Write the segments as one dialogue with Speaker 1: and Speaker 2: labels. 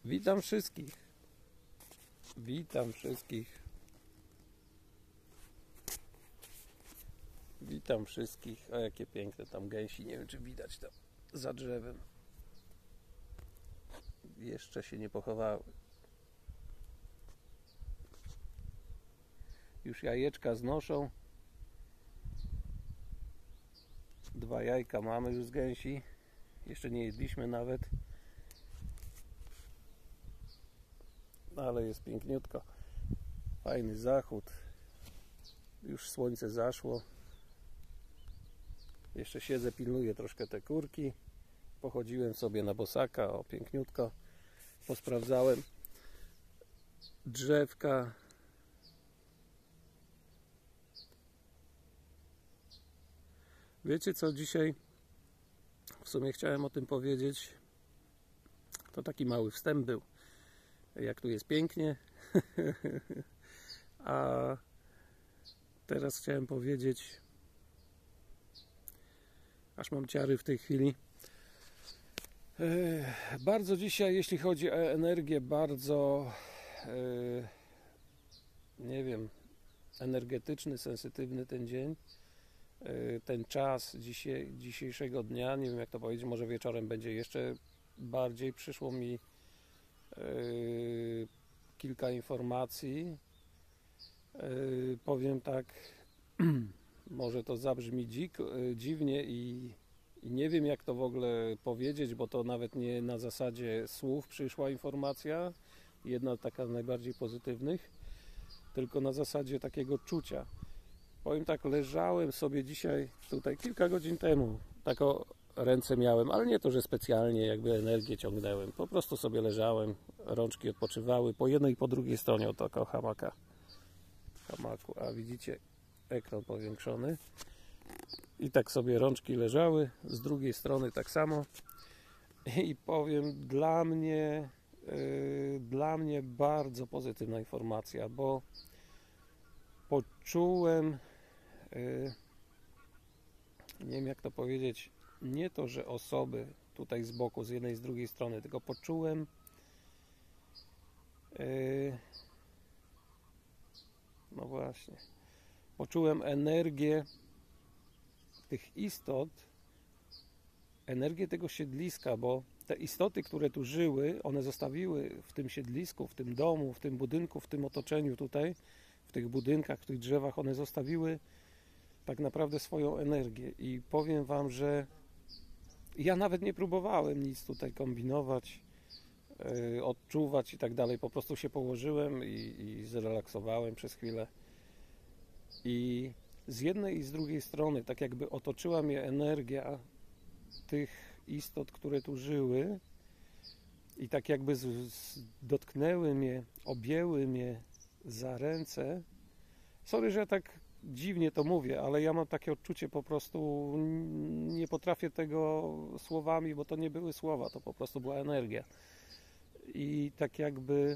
Speaker 1: Witam wszystkich. Witam wszystkich. Witam wszystkich. O, jakie piękne tam gęsi. Nie wiem, czy widać tam za drzewem. Jeszcze się nie pochowały. Już jajeczka znoszą. 2 jajka mamy już z gęsi. Jeszcze nie jedliśmy nawet. Ale jest piękniutko. Fajny zachód. Już słońce zaszło. Jeszcze siedzę, pilnuję troszkę te kurki. Pochodziłem sobie na bosaka, o piękniutko. Posprawdzałem drzewka. Wiecie co, dzisiaj w sumie chciałem o tym powiedzieć. To taki mały wstęp był. Jak tu jest pięknie. A teraz chciałem powiedzieć, aż mam ciary w tej chwili. Bardzo dzisiaj, jeśli chodzi o energię, bardzo nie wiem, energetyczny, sensytywny ten dzień, ten czas dzisiejszego dnia. Nie wiem, jak to powiedzieć, może wieczorem będzie jeszcze bardziej. Przyszło mi kilka informacji. Powiem tak, może to zabrzmi dziwnie i nie wiem, jak to w ogóle powiedzieć, bo to nawet nie na zasadzie słów przyszła informacja, jedna taka z najbardziej pozytywnych, tylko na zasadzie takiego czucia. Powiem tak, leżałem sobie dzisiaj tutaj kilka godzin temu, tak o ręce miałem, ale nie to, że specjalnie jakby energię ciągnąłem, po prostu sobie leżałem, rączki odpoczywały po jednej i po drugiej stronie od takiego hamaku, a widzicie ekran powiększony i tak sobie rączki leżały, z drugiej strony tak samo i powiem, dla mnie bardzo pozytywna informacja, bo poczułem, nie wiem, jak to powiedzieć, nie to, że osoby tutaj z boku, z jednej i z drugiej strony, tylko poczułem no właśnie, poczułem energię tych istot, energię tego siedliska, bo te istoty, które tu żyły, one zostawiły w tym siedlisku, w tym domu, w tym budynku, w tym otoczeniu tutaj, w tych budynkach, w tych drzewach, one zostawiły tak naprawdę swoją energię i powiem Wam, że ja nawet nie próbowałem nic tutaj kombinować, odczuwać i tak dalej, po prostu się położyłem i zrelaksowałem przez chwilę i z jednej i z drugiej strony tak jakby otoczyła mnie energia tych istot, które tu żyły i tak jakby dotknęły mnie, objęły mnie za ręce. Sorry, że ja tak dziwnie to mówię, ale ja mam takie odczucie, po prostu nie potrafię tego słowami, bo to nie były słowa, to po prostu była energia. I tak jakby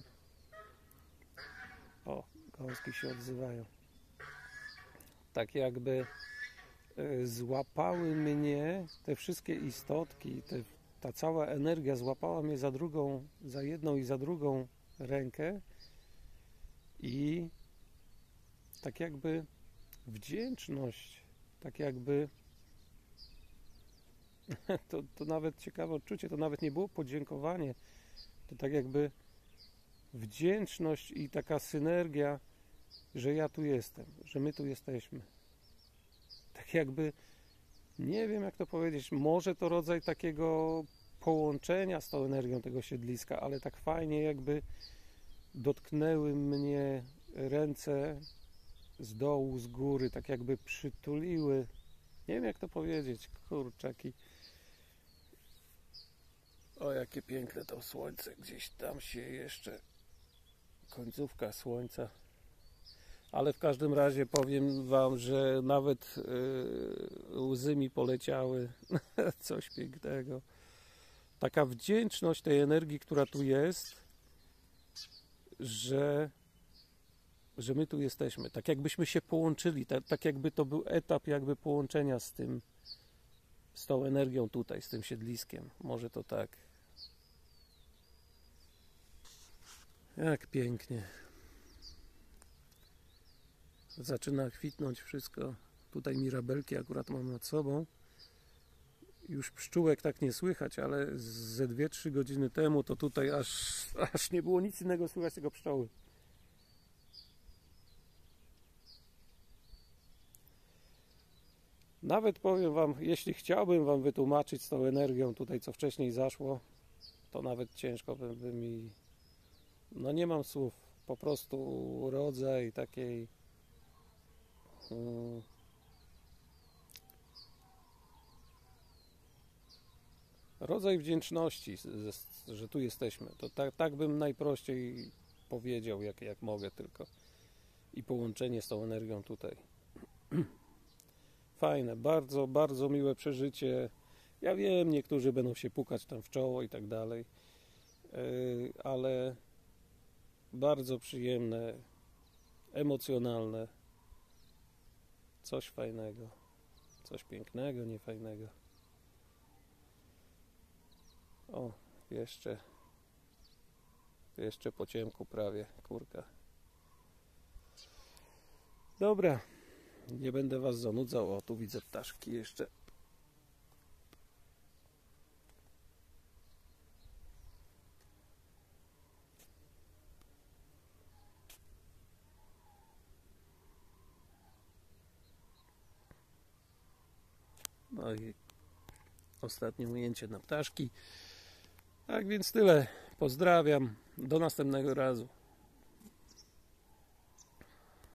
Speaker 1: gąski się odzywają. Tak jakby złapały mnie te wszystkie istotki, ta cała energia złapała mnie za jedną i za drugą rękę i tak jakby wdzięczność, tak jakby to nawet ciekawe odczucie, to nawet nie było podziękowanie, to tak jakby wdzięczność i taka synergia, że ja tu jestem, że my tu jesteśmy. Tak jakby, nie wiem, jak to powiedzieć, może to rodzaj takiego połączenia z tą energią tego siedliska, ale tak fajnie jakby dotknęły mnie ręce z dołu, z góry, tak jakby przytuliły. Nie wiem, jak to powiedzieć, kurczaki. O, jakie piękne to słońce, gdzieś tam się jeszcze końcówka słońca. Ale w każdym razie powiem Wam, że nawet łzy mi poleciały. Coś pięknego. Taka wdzięczność tej energii, która tu jest, że my tu jesteśmy. Tak jakbyśmy się połączyli, tak jakby to był etap jakby połączenia z tą energią tutaj, z tym siedliskiem. Może to tak. Jak pięknie. Zaczyna kwitnąć wszystko. Tutaj mirabelki akurat mam nad sobą. Już pszczółek tak nie słychać, ale ze 2-3 godziny temu to tutaj aż nie było nic innego słychać tylko pszczoły. Nawet powiem wam, jeśli chciałbym wam wytłumaczyć z tą energią tutaj, co wcześniej zaszło, to nawet ciężko by mi... No nie mam słów. Po prostu rodzaj takiej... rodzaj wdzięczności, że tu jesteśmy. To tak bym najprościej powiedział, jak mogę tylko. I połączenie z tą energią tutaj. Fajne, bardzo, bardzo miłe przeżycie. Ja wiem, niektórzy będą się pukać tam w czoło i tak dalej, ale bardzo przyjemne, emocjonalne. Coś fajnego, coś pięknego, niefajnego. O, jeszcze po ciemku prawie, kurka. Dobra, nie będę was zanudzał. O, tu widzę ptaszki jeszcze. No i ostatnie ujęcie na ptaszki. Tak więc tyle. Pozdrawiam. Do następnego razu.